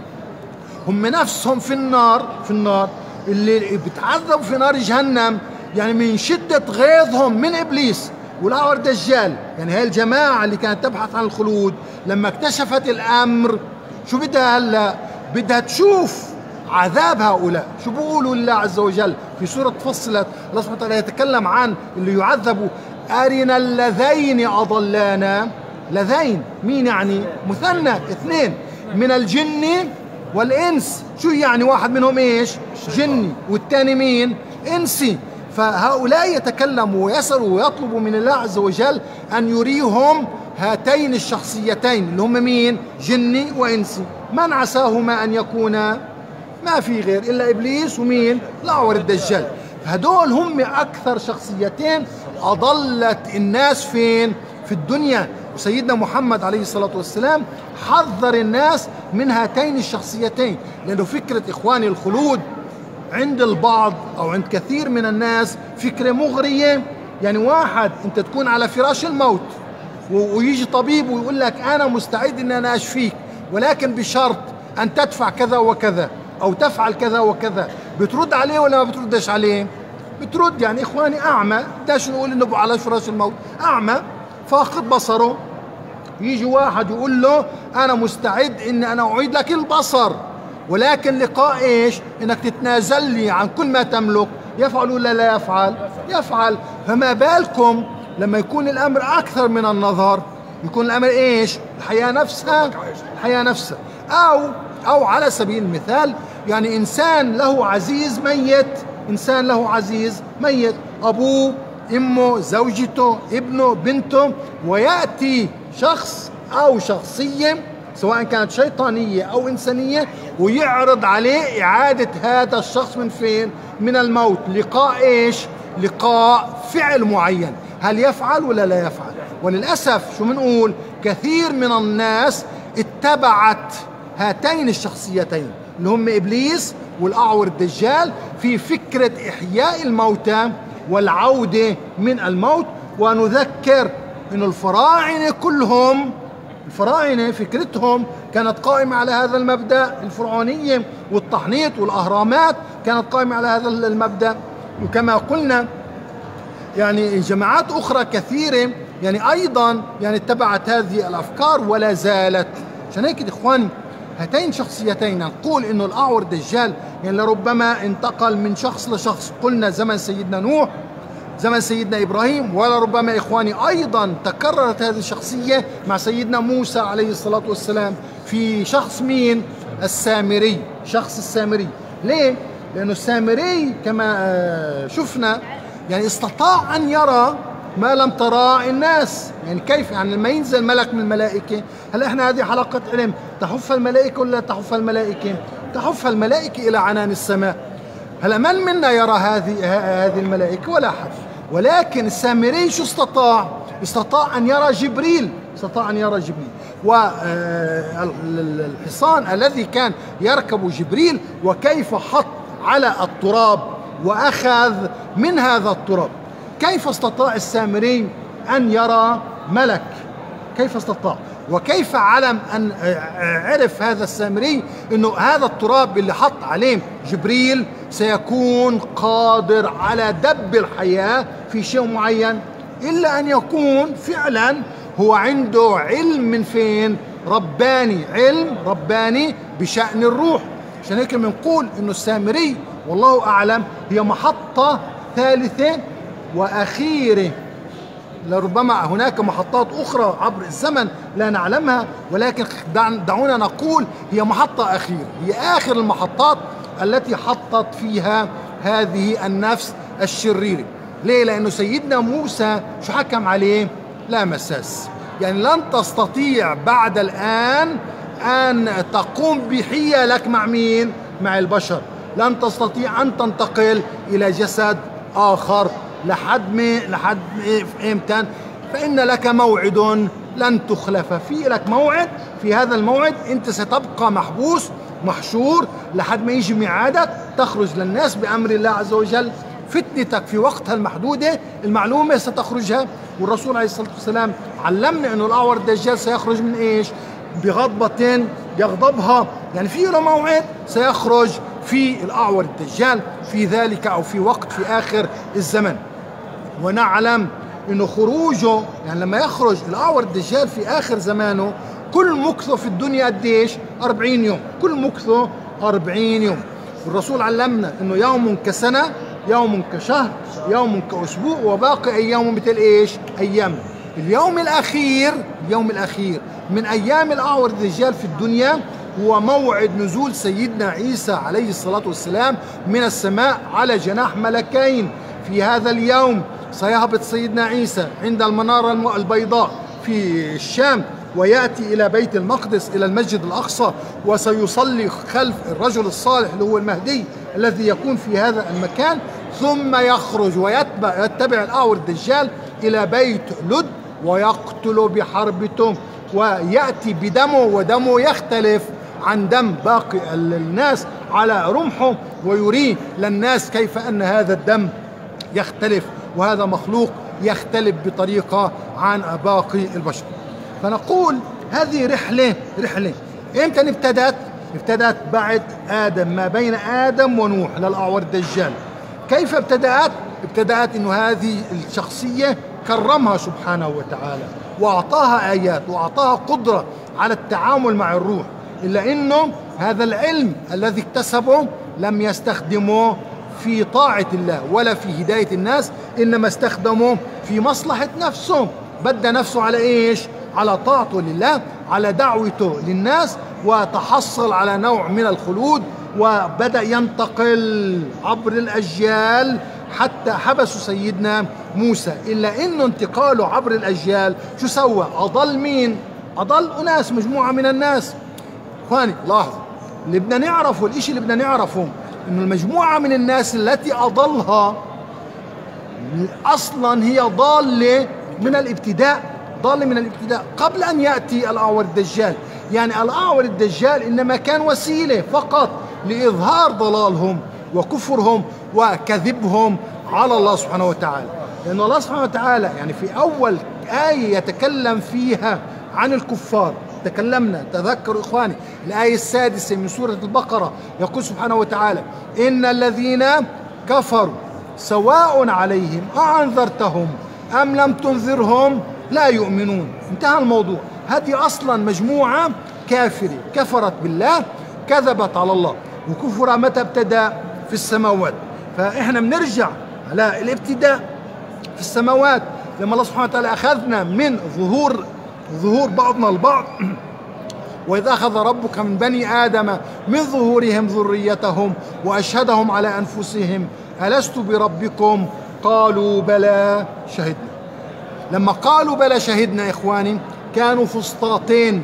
هم نفسهم في النار، في النار اللي بتعذبوا في نار جهنم، يعني من شدة غيظهم من إبليس والأعور الدجال. يعني هاي الجماعة اللي كانت تبحث عن الخلود لما اكتشفت الأمر شو بدها هلا؟ بدها تشوف عذاب هؤلاء. شو بيقولوا الله عز وجل في سورة فصلت؟ الله سبحانه وتعالى يتكلم عن اللي يعذبوا أرنا اللذين أضلانا. لذين مين يعني؟ مثنى، اثنين، من الجن والإنس. شو يعني واحد منهم إيش؟ جني، والثاني مين؟ إنسي. فهؤلاء يتكلموا ويسألوا ويطلبوا من الله عز وجل أن يريهم هاتين الشخصيتين اللي هم مين؟ جني وإنسي. من عساهما أن يكونا؟ ما في غير إلا إبليس ومين؟ الأعور الدجال. هدول هم أكثر شخصيتين أضلت الناس فين؟ في الدنيا. وسيدنا محمد عليه الصلاة والسلام حذر الناس من هاتين الشخصيتين، لأنه فكرة إخواني الخلود عند البعض أو عند كثير من الناس فكرة مغرية. يعني واحد أنت تكون على فراش الموت ويجي طبيب ويقول لك أنا مستعد أن أنا أشفيك، ولكن بشرط أن تدفع كذا وكذا أو تفعل كذا وكذا، بترد عليه ولا ما بتردش عليه؟ بترد. يعني إخواني أعمى، بدناش نقول إنه على فراش الموت، أعمى فاقد بصره، يجي واحد يقول له أنا مستعد إن أنا أعيد لك البصر، ولكن لقاء إيش؟ إنك تتنازل لي عن كل ما تملك. يفعل ولا لا يفعل؟ يفعل. فما بالكم لما يكون الأمر أكثر من النظر، يكون الأمر إيش؟ الحياة نفسها، الحياة نفسها. أو أو على سبيل المثال يعني إنسان له عزيز ميت، إنسان له عزيز ميت، أبوه، أمه، زوجته، ابنه، بنته، ويأتي شخص أو شخصية سواء كانت شيطانية أو إنسانية ويعرض عليه إعادة هذا الشخص من فين؟ من الموت، لقاء إيش؟ لقاء فعل معين. هل يفعل ولا لا يفعل؟ وللأسف شو منقول؟ كثير من الناس اتبعت هاتين الشخصيتين اللي هم إبليس والأعور الدجال في فكرة إحياء الموتى والعودة من الموت. ونذكر إن الفراعنة كلهم، الفراعنة فكرتهم كانت قائمة على هذا المبدأ. الفرعونية والتحنيط والأهرامات كانت قائمة على هذا المبدأ. وكما قلنا يعني جماعات أخرى كثيرة يعني أيضا يعني اتبعت هذه الأفكار ولا زالت. عشان هيك إخواني هاتين شخصيتين نقول إنه الأعور الدجال يعني لربما انتقل من شخص لشخص. قلنا زمن سيدنا نوح، زمن سيدنا إبراهيم، ولربما إخواني أيضا تكررت هذه الشخصية مع سيدنا موسى عليه الصلاة والسلام في شخص مين؟ السامري. شخص السامري. ليه؟ لأنه السامري كما شفنا يعني استطاع أن يرى ما لم تراه الناس. يعني كيف؟ يعني لما ينزل ملك من الملائكة، هلا احنا هذه حلقة علم، تحف الملائكة ولا تحف الملائكة؟ تحف الملائكة إلى عنان السماء. هلا من منا يرى هذه هذه الملائكة؟ ولا أحد. ولكن السامري شو استطاع؟ استطاع أن يرى جبريل، استطاع أن يرى جبريل. والحصان الذي كان يركب جبريل وكيف حط على التراب وأخذ من هذا التراب. كيف استطاع السامري أن يرى ملك؟ كيف استطاع؟ وكيف علم أن عرف هذا السامري أنه هذا التراب اللي حط عليه جبريل سيكون قادر على دب الحياة في شيء معين؟ إلا أن يكون فعلا هو عنده علم من فين؟ رباني، علم رباني بشأن الروح. عشان هيك بنقول أنه السامري والله أعلم هي محطة ثالثة وأخيرة. لربما هناك محطات أخرى عبر الزمن لا نعلمها، ولكن دعونا نقول هي محطة أخيرة، هي آخر المحطات التي حطت فيها هذه النفس الشريرة. ليه؟ لأنه سيدنا موسى شو حكم عليه؟ لا مساس. يعني لن تستطيع بعد الآن أن تقوم بحية لك مع مين؟ مع البشر. لن تستطيع أن تنتقل إلى جسد آخر لحد ما لحد إمتى؟ فإن لك موعد لن تخلف فيه. لك موعد، في هذا الموعد أنت ستبقى محبوس محشور لحد ما يجي ميعادك تخرج للناس بأمر الله عز وجل. فتنتك في وقتها المحدودة المعلومة ستخرجها. والرسول عليه الصلاة والسلام علمنا أنه الأعور الدجال سيخرج من إيش؟ بغضبة يغضبها. يعني في له موعد سيخرج في الأعور الدجال في ذلك أو في وقت في آخر الزمن. ونعلم أنه خروجه يعني لما يخرج الأعور الدجال في آخر زمانه كل مكثه في الدنيا قديش؟ أربعين يوم. كل مكثه أربعين يوم. والرسول علمنا أنه يوم كسنة، يوم كشهر، يوم كأسبوع، وباقي أيام مثل إيش؟ أيام. اليوم الأخير، اليوم الأخير من أيام الأعور الدجال في الدنيا هو موعد نزول سيدنا عيسى عليه الصلاة والسلام من السماء على جناح ملكين. في هذا اليوم سيهبط سيدنا عيسى عند المنارة البيضاء في الشام، ويأتي إلى بيت المقدس إلى المسجد الأقصى، وسيصلي خلف الرجل الصالح اللي هو المهدي الذي يكون في هذا المكان، ثم يخرج ويتبع يتبع الأعور الدجال إلى بيت لد ويقتل بحربته، ويأتي بدمه، ودمه يختلف عن دم باقي الناس على رمحه، ويريه للناس كيف أن هذا الدم يختلف، وهذا مخلوق يختلف بطريقة عن باقي البشر. فنقول هذه رحلة رحلة إمتى ابتدت؟ ابتدت بعد آدم، ما بين آدم ونوح للأعور الدجال. كيف ابتدأت؟ ابتدأت إنه هذه الشخصية كرمها سبحانه وتعالى وأعطاها آيات وأعطاها قدرة على التعامل مع الروح، إلا إنه هذا العلم الذي اكتسبه لم يستخدمه في طاعة الله ولا في هداية الناس، إنما استخدمه في مصلحة نفسه. بدأ نفسه على إيش؟ على طاعته لله، على دعوته للناس، وتحصل على نوع من الخلود، وبدأ ينتقل عبر الأجيال حتى حبسوا سيدنا موسى. إلا إنه انتقاله عبر الأجيال شو سوى؟ أضل مين؟ أضل أناس، مجموعة من الناس. إخواني لاحظوا اللي بدنا نعرفه، الإشي اللي بدنا نعرفه إنه المجموعة من الناس التي أضلها أصلا هي ضالة من الابتداء، ضالة من الابتداء قبل أن يأتي الأعور الدجال. يعني الأعور الدجال إنما كان وسيلة فقط لإظهار ضلالهم وكفرهم وكذبهم على الله سبحانه وتعالى. لأن الله سبحانه وتعالى يعني في أول آية يتكلم فيها عن الكفار، تكلمنا تذكروا إخواني الآية السادسة من سورة البقرة، يقول سبحانه وتعالى: إن الذين كفروا سواء عليهم أأنذرتهم أم لم تنذرهم لا يؤمنون. انتهى الموضوع. هذه أصلا مجموعة كافرة كفرت بالله، كذبت على الله. وكفر متى ابتدأ؟ في السماوات. فإحنا بنرجع على الابتداء في السماوات لما الله سبحانه وتعالى أخذنا من ظهور ظهور بعضنا البعض. وإذا أخذ ربك من بني آدم من ظهورهم ذريتهم وأشهدهم على أنفسهم ألست بربكم قالوا بلى شهدنا. لما قالوا بلى شهدنا إخواني كانوا فسطاطين،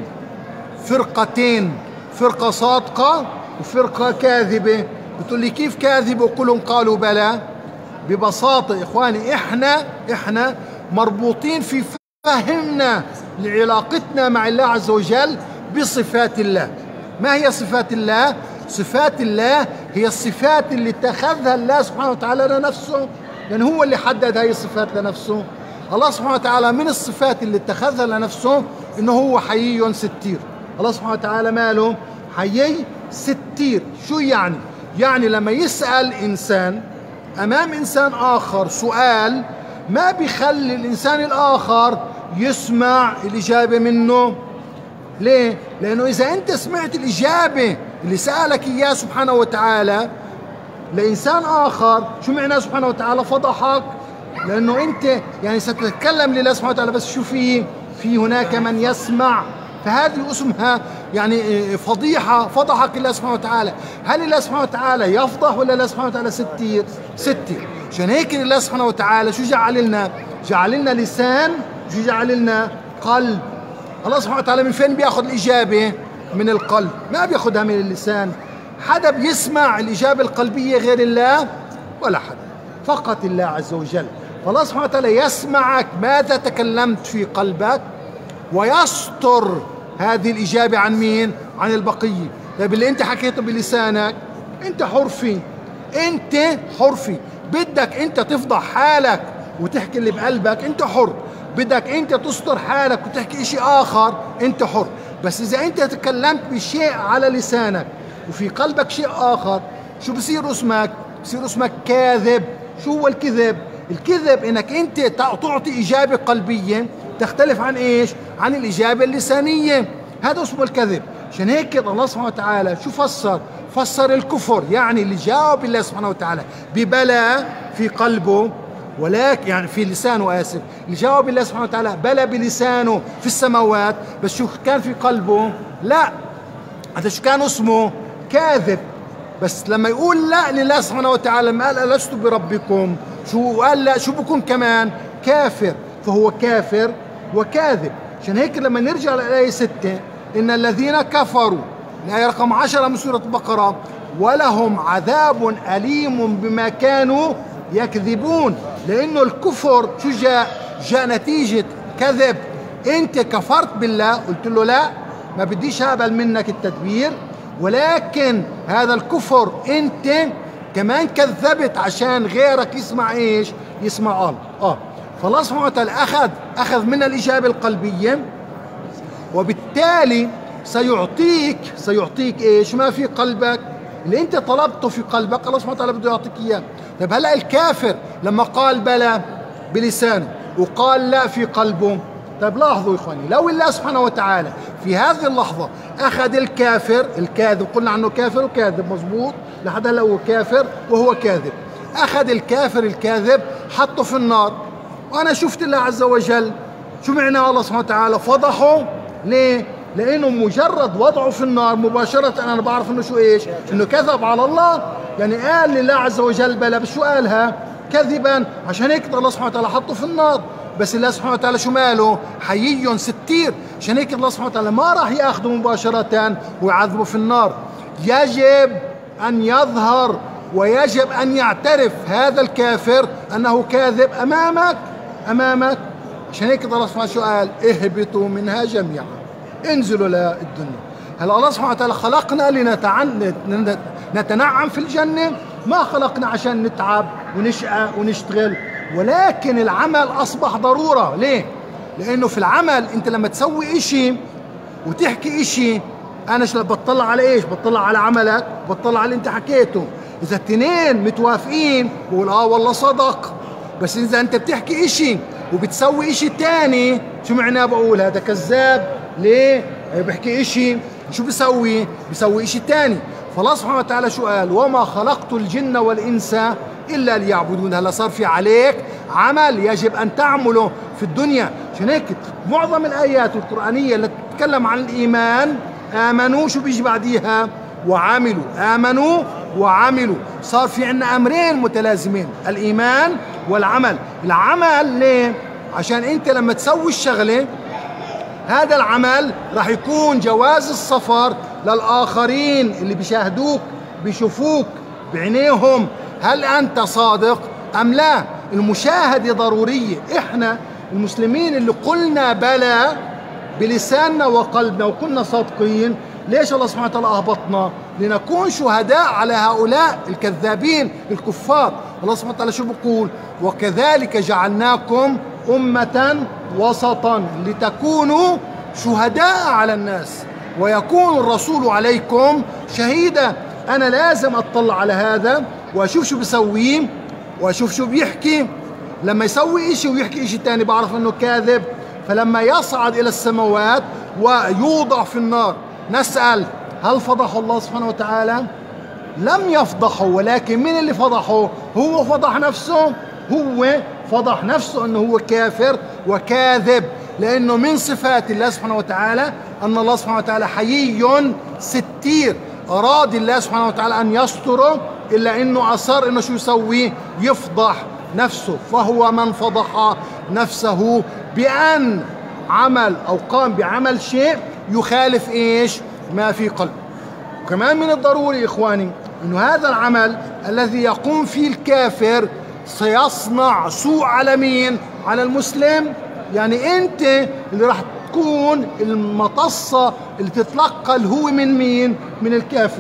فرقتين، فرقة صادقة وفرقة كاذبة. بتقول لي كيف كاذبة وكلهم قالوا بلى؟ ببساطة إخواني إحنا إحنا مربوطين في فهمنا لعلاقتنا مع الله عز وجل بصفات الله. ما هي صفات الله؟ صفات الله هي الصفات اللي اتخذها الله سبحانه وتعالى لنفسه، يعني هو اللي حدد هاي الصفات لنفسه. الله سبحانه وتعالى من الصفات اللي اتخذها لنفسه إنه هو حيي ستير. الله سبحانه وتعالى ماله؟ حيي ستير. شو يعني؟ يعني لما يسأل إنسان أمام إنسان آخر سؤال ما بيخلي الإنسان الآخر يسمع الإجابة منه. ليه؟ لأنه إذا أنت سمعت الإجابة اللي سألك إياه سبحانه وتعالى لإنسان آخر، شو معناه سبحانه وتعالى؟ فضحك. لأنه أنت يعني ستتكلم لله سبحانه وتعالى، بس شو في؟ في هناك من يسمع. فهذه اسمها يعني فضيحة، فضحك الله سبحانه وتعالى. هل الله سبحانه وتعالى يفضح ولا الله سبحانه وتعالى ستير؟ ستير. عشان هيك الله سبحانه وتعالى شو جعل لنا؟ جعل لنا لسان، شو جعل لنا؟ قلب. الله سبحانه وتعالى من فين بياخذ الإجابة؟ من القلب، ما بياخذها من اللسان. حدا بيسمع الإجابة القلبية غير الله؟ ولا حدا، فقط الله عز وجل. فالله سبحانه وتعالى يسمعك ماذا تكلمت في قلبك، ويستر هذه الإجابة عن مين؟ عن البقية. طيب اللي أنت حكيته بلسانك أنت حر فيه، أنت حر فيه. بدك أنت تفضح حالك وتحكي اللي بقلبك أنت حر، بدك أنت تستر حالك وتحكي إشي آخر أنت حر. بس إذا أنت تكلمت بشيء على لسانك وفي قلبك شيء آخر، شو بصير اسمك؟ بصير اسمك كاذب. شو هو الكذب؟ الكذب إنك أنت تعطي إجابة قلبية تختلف عن إيش؟ عن الإجابة اللسانية. هذا اسمه الكذب. عشان هيك الله سبحانه وتعالى شو فسر؟ فسر الكفر، يعني اللي جاوب الله سبحانه وتعالى ببلى في قلبه، ولكن يعني في لسانه، آسف، اللي جاوب الله سبحانه وتعالى بلى بلسانه في السماوات، بس شو كان في قلبه؟ لا، هذا شو كان اسمه؟ كاذب. بس لما يقول لا لله سبحانه وتعالى، لما قال ألست بربكم، شو قال؟ لا، شو بكون كمان؟ كافر. فهو كافر وكاذب. عشان هيك لما نرجع للآية ستة، إن الذين كفروا، الآية رقم عشرة من سورة البقرة، ولهم عذاب أليم بما كانوا يكذبون. لأنه الكفر شو جاء؟ جاء نتيجة كذب. أنت كفرت بالله، قلت له لا، ما بديش أقبل منك التدبير، ولكن هذا الكفر أنت كمان كذبت عشان غيرك يسمع إيش؟ يسمع الله. آه فالله سبحانه وتعالى أخذ أخذ من الإجابة القلبية، وبالتالي سيعطيك سيعطيك إيش؟ ما في قلبك اللي أنت طلبته في قلبك، الله سبحانه وتعالى بده يعطيك إياه. طيب هلا الكافر لما قال بلى بلسانه وقال لا في قلبه، طيب لاحظوا يا إخواني، لو الله سبحانه وتعالى في هذه اللحظة أخذ الكافر الكاذب، قلنا عنه كافر وكاذب، مظبوط، لحد هلا هو كافر وهو كاذب، أخذ الكافر الكاذب حطه في النار، وأنا شفت الله عز وجل شو معنى الله سبحانه وتعالى فضحه. ليه؟ لأنه مجرد وضعه في النار مباشرة أنا بعرف إنه شو إيش؟ إنه كذب على الله، يعني قال لله عز وجل بلى، بس شو قالها؟ كذبا. عشان هيك الله سبحانه وتعالى حطه في النار. بس الله سبحانه وتعالى شو ماله؟ حيي ستير. عشان هيك الله سبحانه وتعالى ما راح ياخذه مباشرة ويعذبه في النار. يجب أن يظهر ويجب أن يعترف هذا الكافر أنه كاذب أمامك أمامك عشان هيك الله سبحانه شو قال؟ اهبطوا منها جميعا، انزلوا للدنيا. هلا الله سبحانه وتعالى خلقنا لنتعن نتنعم في الجنة، ما خلقنا عشان نتعب ونشقى ونشتغل، ولكن العمل أصبح ضرورة. ليه؟ لأنه في العمل أنت لما تسوي إشي وتحكي إشي، أنا شو بطلع على إيش؟ بطلع على عملك، بطلع على اللي أنت حكيته. إذا التنين متوافقين بقول آه والله صدق، بس إذا أنت بتحكي إشي وبتسوي إشي تاني، شو معناه؟ بقول هذا كذاب. ليه؟ بحكي إشي شو بيسوي؟ بيسوي إشي تاني. فالله سبحانه وتعالى شو قال؟ وما خلقت الجن والإنس إلا ليعبدون. هلا صار في عليك عمل يجب أن تعمله في الدنيا. عشان هيك معظم الآيات القرآنية اللي تتكلم عن الإيمان، آمنوا شو بيجي بعديها؟ وعملوا. آمنوا وعملوا. صار في عنا أمرين متلازمين، الإيمان والعمل. العمل ليه؟ عشان أنت لما تسوي الشغلة هذا العمل راح يكون جواز السفر للآخرين اللي بيشاهدوك بيشوفوك بعينيهم، هل أنت صادق أم لا؟ المشاهدة ضرورية. إحنا المسلمين اللي قلنا بلى بلساننا وقلبنا وكنا صادقين، ليش الله سبحانه وتعالى أهبطنا؟ لنكون شهداء على هؤلاء الكذابين الكفار. الله سبحانه وتعالى شو بيقول؟ وكذلك جعلناكم أمة وسطا لتكونوا شهداء على الناس ويكون الرسول عليكم شهيدا. أنا لازم أطلع على هذا وأشوف شو بيسويه وأشوف شو بيحكي. لما يسوي إشي ويحكي إشي تاني بعرف أنه كاذب. فلما يصعد إلى السماوات ويوضع في النار نسأل هل فضحه الله سبحانه وتعالى؟ لم يفضحه، ولكن من اللي فضحه؟ هو فضح نفسه. هو فضح نفسه أنه هو كافر وكاذب، لأنه من صفات الله سبحانه وتعالى أن الله سبحانه وتعالى حيي ستير. أراد الله سبحانه وتعالى أن يستره، إلا أنه أصر أنه شو يسوي؟ يفضح نفسه. فهو من فضح نفسه بأن عمل أو قام بعمل شيء يخالف إيش؟ ما في قلبه. وكمان من الضروري إخواني أنه هذا العمل الذي يقوم فيه الكافر سيصنع سوء على مين؟ على المسلم. يعني أنت اللي راح تكون المطصة اللي تتلقى اللي هو من مين؟ من الكافر.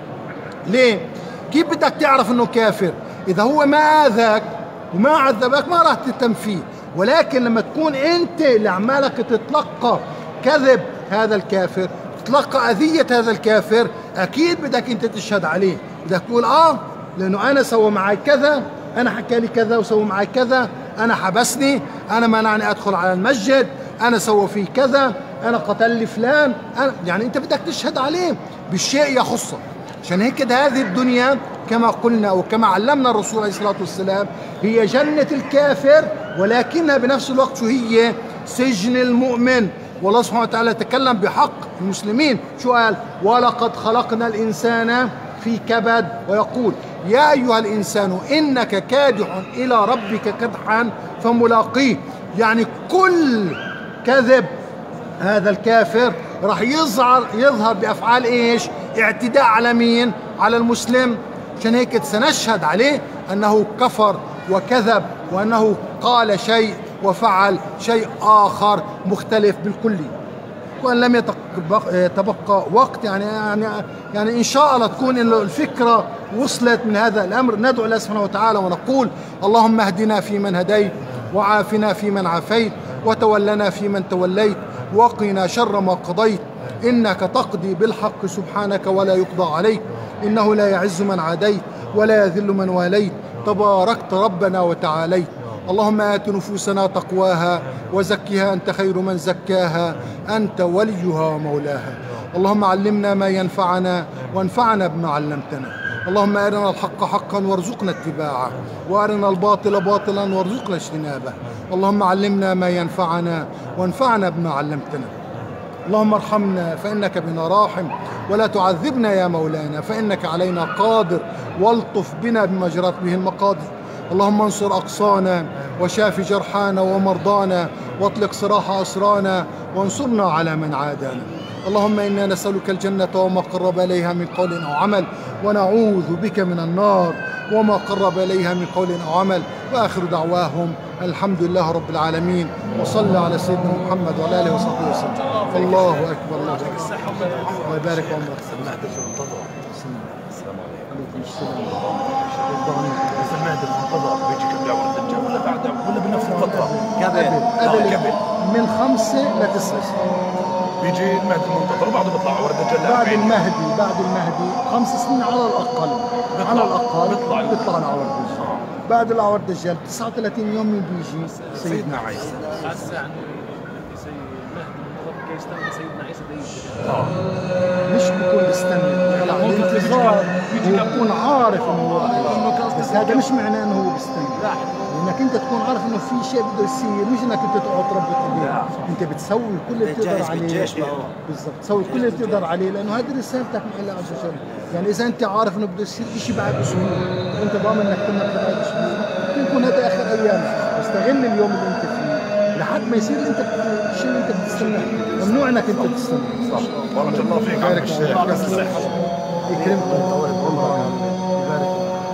ليه؟ كيف بدك تعرف أنه كافر؟ إذا هو ما آذاك وما عذبك ما راح تهتم فيه، ولكن لما تكون أنت اللي عمالك تتلقى كذب هذا الكافر، تتلقى أذية هذا الكافر، أكيد بدك أنت تشهد عليه. بدك تقول آه لأنه أنا سوى معي كذا، أنا حكى لي كذا وسوى معي كذا، أنا حبسني، أنا منعني أدخل على المسجد، أنا سوى فيه كذا، أنا قتل لي فلان. أنا يعني أنت بدك تشهد عليه بالشيء يخصه. عشان هيك هذه الدنيا كما قلنا وكما علمنا الرسول عليه الصلاة والسلام هي جنة الكافر، ولكنها بنفس الوقت شو هي؟ سجن المؤمن. والله سبحانه وتعالى تكلم بحق المسلمين، شو قال؟ ولقد خلقنا الإنسان في كبد، ويقول يا أيها الإنسان إنك كادح إلى ربك كدحا فملاقيه. يعني كل كذب هذا الكافر راح يظهر يظهر بأفعال إيش؟ اعتداء على مين؟ على المسلم. عشان هيك سنشهد عليه أنه كفر وكذب، وأنه قال شيء وفعل شيء آخر مختلف بالكلي. وأن لم يتبقى وقت يعني يعني يعني إن شاء الله تكون الفكرة وصلت من هذا الأمر. ندعو الله سبحانه وتعالى ونقول اللهم اهدنا فيمن هديت، وعافنا فيمن عافيت، وتولنا فيمن توليت، وقنا شر ما قضيت، إنك تقضي بالحق سبحانك ولا يقضى عليك، إنه لا يعز من عاديت ولا يذل من واليت، تباركت ربنا وتعاليت. اللهم آت نفوسنا تقواها وزكها أنت خير من زكاها، أنت وليها ومولاها. اللهم علمنا ما ينفعنا وانفعنا بما علمتنا. اللهم أرنا الحق حقا وارزقنا اتباعه، وأرنا الباطل باطلا وارزقنا اجتنابه. اللهم علمنا ما ينفعنا وانفعنا بما علمتنا. اللهم ارحمنا فإنك بنا راحم، ولا تعذبنا يا مولانا فإنك علينا قادر، والطف بنا بما جرت به المقادير. اللهم انصر أقصانا وشاف جرحانا ومرضانا، واطلق سراح أسرانا، وانصرنا على من عادانا. اللهم إنا نسألك الجنة وما قرب إليها من قول أو عمل، ونعوذ بك من النار وما قرب إليها من قول أو عمل. وآخر دعواهم الحمد لله رب العالمين، وصلى على سيدنا محمد وعلى آله وصحبه وسلم. الله أكبر، الله أكبر، الله يبارك عمرك. السلام عليكم. بس المهدي المنتظر بيجي قبل دعوة الدجال ولا بعد ولا بنفس الفترة؟ قبل قبل من خمسة لتسعة بيجي المهدي المنتظر وبعده بيطلع عور الدجال. بعد المهدي بعد المهدي خمس سنين على الأقل، على الأقل بيطلع بيطلع العور الدجال. بعد العور الدجال تسعة وثلاثين يوم من بيجي سيدنا عيسى. هسه عن يستنى سيدنا عيسى ده اه مش بيكون بيستنى، لا الانتظار هو بيكون عارف انه هو راح، بس هذا مش معناه انه هو بيستنى، لانك انت تكون عارف انه في شيء بده يصير، مش انك انت تقعد تربط ايديك، انت بتسوي كل اللي بتقدر عليه. بالضبط، تسوي كل اللي بتقدر عليه، لانه هذه رسالتك من الله عز وجل. يعني اذا انت عارف انه بده يصير شيء بعد اسبوع وانت ضامن انك تمك بعد اسبوع، ممكن يكون هذا اخر ايامك، استغل اليوم اللي انت فيه لحد ما يصير انت الشيء اللي انت بتستناه. ممنوع انك انت تستنى. صح. بارك الله فيك عم الشيخ. يكرمك ويطول عمرك. يبارك.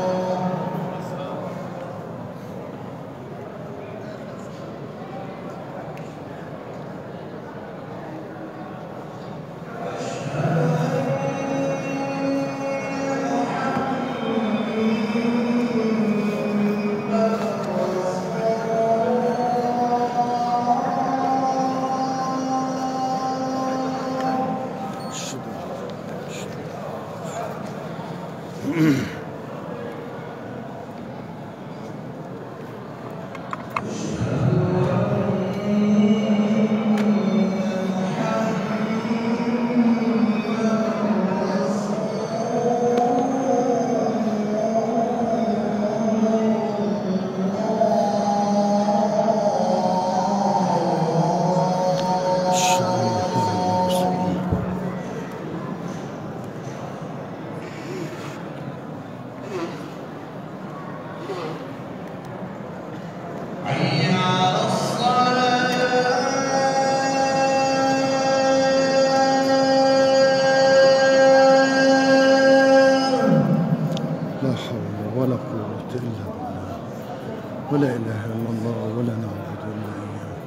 ولا إله إلا الله ولا نعبد إلا إياه.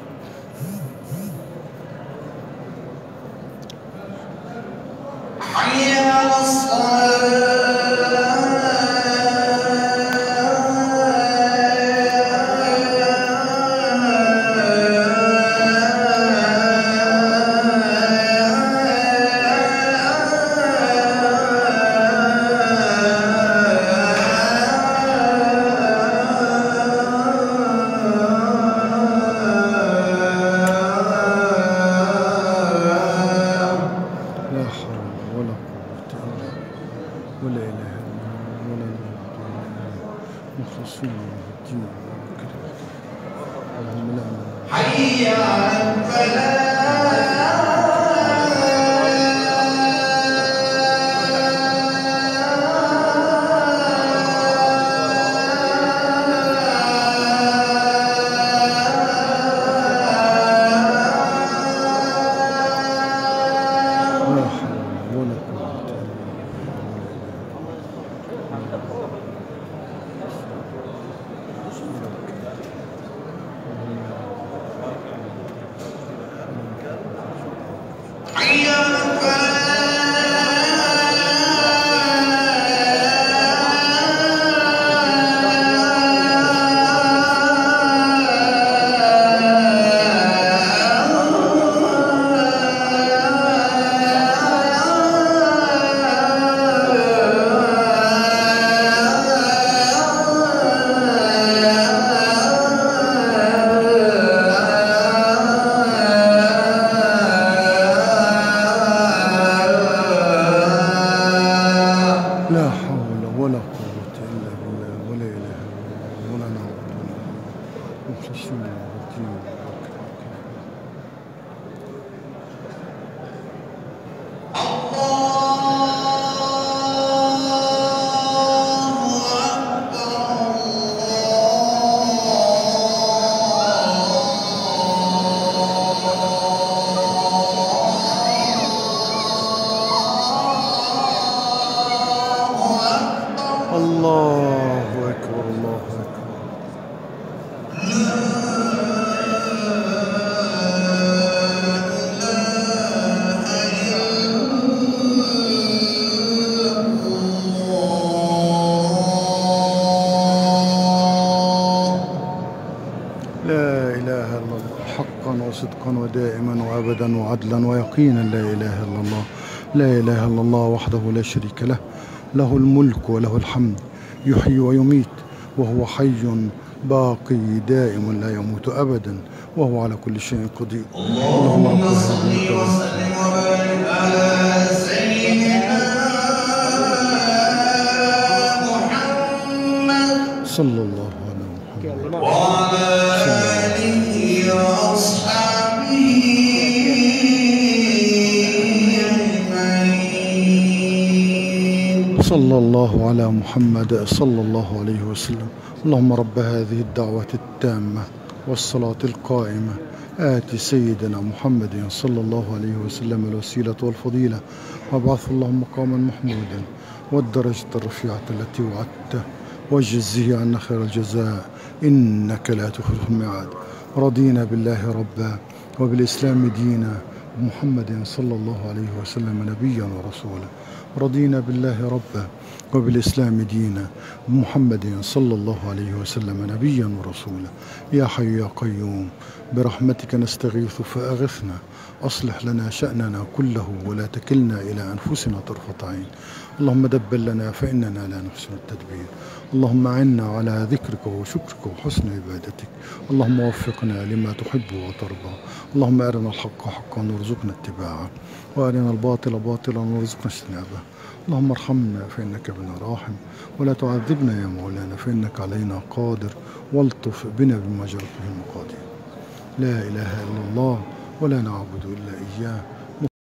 حي على الصلاة. ولا إله إلا الله ولا نعبد إلا إياه مخلصين له الدين. اللهم لا إله. حي على الفلاح. لا حول ولا قوة إلا بالله ولا إله إلا الله ولا نعبد إلا مخلصين له الدين. الله أكبر الله أكبر. لا إله إلا الله حقا وصدقا ودائما وأبدا وعدلا ويقينا. لا إله إلا الله. لا إله إلا الله وحده لا شريك له، له الملك وله الحمد، يحيي ويميت وهو حي باقي دائم لا يموت أبدا وهو على كل شيء قدير. اللهم صل وسلم وبارك على سيدنا محمد صلى الله عليه وسلم وعلى آله وأصحابه صلى الله على محمد صلى الله عليه وسلم. اللهم رب هذه الدعوة التامة والصلاة القائمة آت سيدنا محمد صلى الله عليه وسلم الوسيلة والفضيلة وابعث اللهم مقاما محمودا والدرجة الرفيعة التي وعدته واجزه عنا خير الجزاء إنك لا تخلف الميعاد. رضينا بالله ربا وبالإسلام دينا ومحمد صلى الله عليه وسلم نبيا ورسولا. رضينا بالله ربا وبالإسلام دينا ومحمد صلى الله عليه وسلم نبيا ورسولا. يا حي يا قيوم برحمتك نستغيث فأغثنا، أصلح لنا شأننا كله ولا تكلنا إلى أنفسنا طرفة عين. اللهم دبر لنا فإننا لا نحسن التدبير. اللهم أعنا على ذكرك وشكرك وحسن عبادتك. اللهم وفقنا لما تحب وترضى. اللهم أرنا الحق حقا وارزقنا اتباعه وأرنا الباطل باطلا وارزقنا اجتنابه. اللهم ارحمنا فإنك بنا راحم ولا تعذبنا يا مولانا فإنك علينا قادر والطف بنا بما جرت به المقادير. لا إله إلا الله ولا نعبد إلا إياه